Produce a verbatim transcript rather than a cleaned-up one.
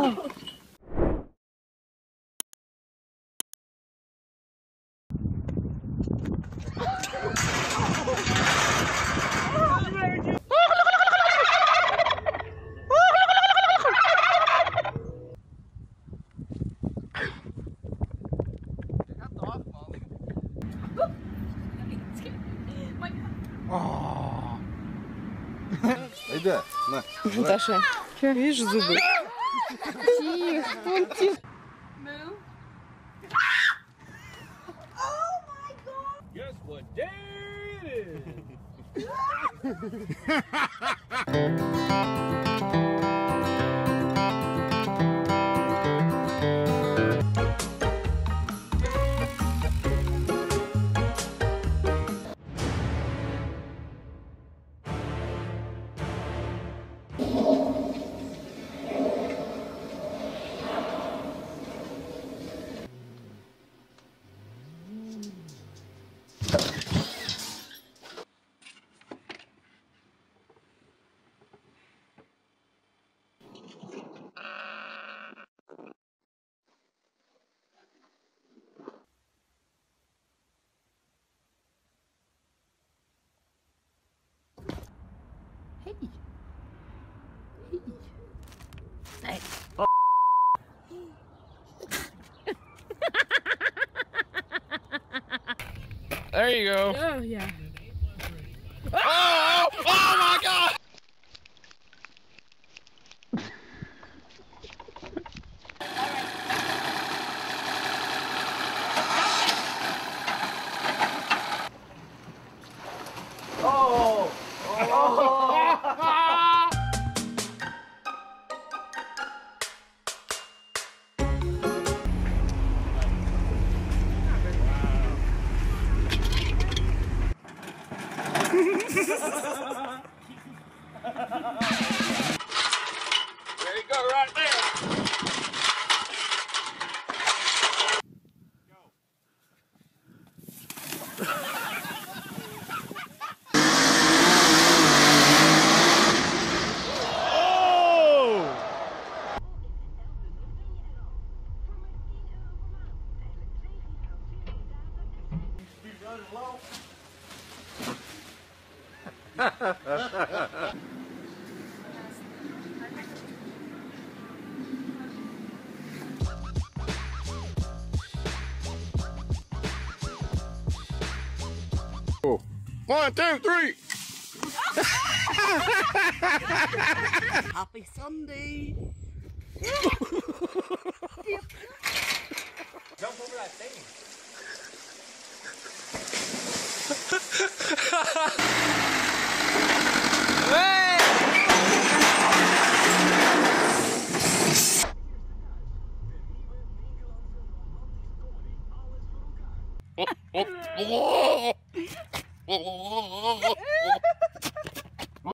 Айда, на. Даша, видишь зубы? Тихо, вон тихо. Guess what day it is? Hey. Hey. Hey. Oh. There you go. Oh, yeah. Oh! Oh my God! Oh! Oh! There you go, right there. One, two, three. Happy Sunday. Jump over that thing.